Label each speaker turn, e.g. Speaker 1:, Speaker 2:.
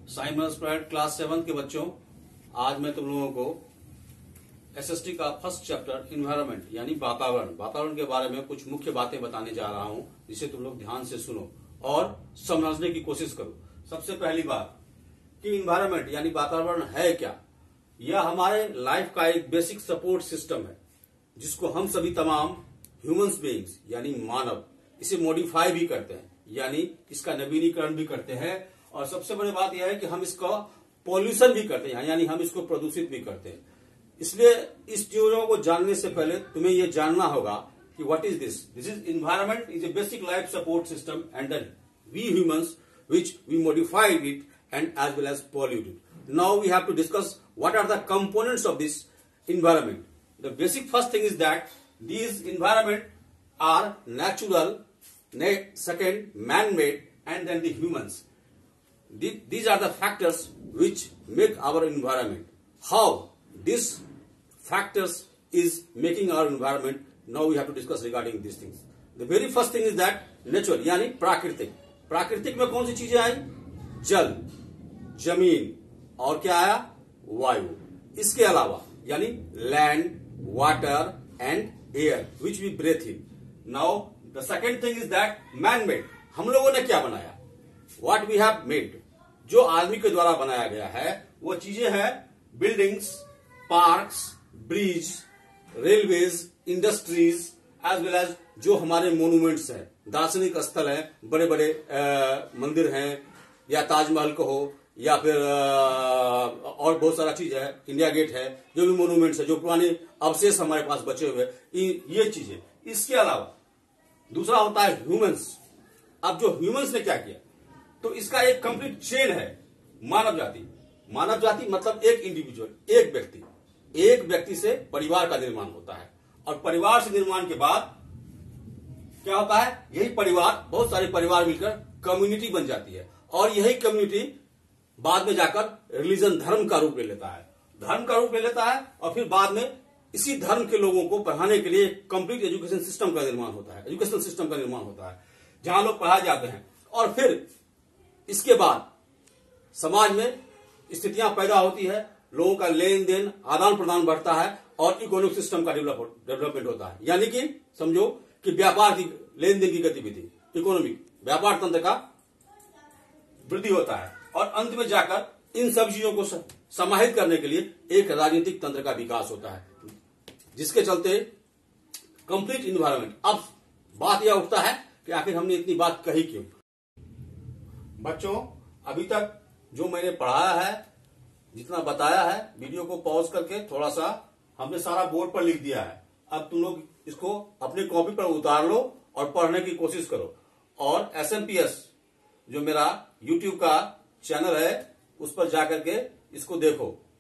Speaker 1: Simon Sprite class 7 के बच्चों, आज मैं तुम लोगों को एसएसटी का फर्स्ट चैप्टर इन्वायरमेंट यानी वातावरण के बारे में कुछ मुख्य बातें बताने जा रहा हूं, जिसे तुम लोग ध्यान से सुनो और समझने की कोशिश करो। सबसे पहली बात कि इन्वायरमेंट यानी वातावरण है क्या। यह हमारे लाइफ का एक बेसिक सपोर्ट सिस्टम है, जिसको हम सभी तमाम ह्यूमंस बीइंग्स यानी मानव इसे मॉडिफाई भी करते हैं, यानी इसका नवीनीकरण भी करते हैं। और सबसे बड़ी बात यह है कि हम इसका पॉल्यूशन भी करते हैं, यानी हम इसको प्रदूषित भी करते हैं। इसलिए इस चीजों को जानने से पहले तुम्हें यह जानना होगा कि what is this is environment is a basic life support system and then we humans which we modified it and as well as polluted. Now we have to discuss what are the components of this environment. The basic first thing is that these environment are natural, second man-made, and then the humans. These are the factors which make our environment. How these factors is making our environment, now we have to discuss regarding these things. The very first thing is that natural यानी प्राकृतिक। प्राकृतिक में कौन सी चीजें आई? जल, जमीन और क्या आया? वायु। इसके अलावा यानी land, water and air which we breathe in. Now the second thing is that man made. हम लोगों ने क्या बनाया? What we have made. जो आदमी के द्वारा बनाया गया है वो चीजें हैं buildings, parks, bridge, railways, industries as well as जो हमारे मोन्यूमेंट्स हैं, दार्शनिक स्थल हैं, बड़े बड़े मंदिर हैं, या ताजमहल को हो या फिर और बहुत सारा चीज है, इंडिया गेट है, जो भी मोन्यूमेंट्स है, जो पुराने अवशेष हमारे पास बचे हुए, ये चीजें। इसके अलावा दूसरा होता है ह्यूमंस। अब जो ह्यूमंस ने क्या किया, तो इसका एक कंप्लीट चेन है। मानव जाति, मानव जाति मतलब एक इंडिविजुअल, एक व्यक्ति से परिवार का निर्माण होता है, और परिवार से निर्माण के बाद क्या होता है? यही परिवार, बहुत सारे परिवार मिलकर कम्युनिटी बन जाती है, और यही कम्युनिटी बाद में जाकर रिलीजन, धर्म का रूप ले लेता है, और फिर बाद में इसी धर्म के लोगों को पढ़ाने के लिए कंप्लीट एजुकेशन सिस्टम का निर्माण होता है, जहां लोग पढ़ाए जाते हैं। और फिर इसके बाद समाज में स्थितियां पैदा होती है, लोगों का लेन देन, आदान प्रदान बढ़ता है, और इकोनॉमिक सिस्टम का डेवलपमेंट होता है। यानी कि समझो कि व्यापार की, लेन देन की गतिविधि, इकोनॉमिक व्यापार तंत्र का वृद्धि होता है, और अंत में जाकर इन सब चीजों को समाहित करने के लिए एक राजनीतिक तंत्र का विकास होता है, जिसके चलते कंप्लीट इन्वायरमेंट। अब बात यह उठता है कि आखिर हमने इतनी बात कही क्यों? बच्चों, अभी तक जो मैंने पढ़ाया है, जितना बताया है, वीडियो को पॉज करके थोड़ा सा हमने सारा बोर्ड पर लिख दिया है। अब तुम लोग इसको अपने कॉपी पर उतार लो और पढ़ने की कोशिश करो, और एसएमपीएस जो मेरा यूट्यूब का चैनल है उस पर जाकर के इसको देखो।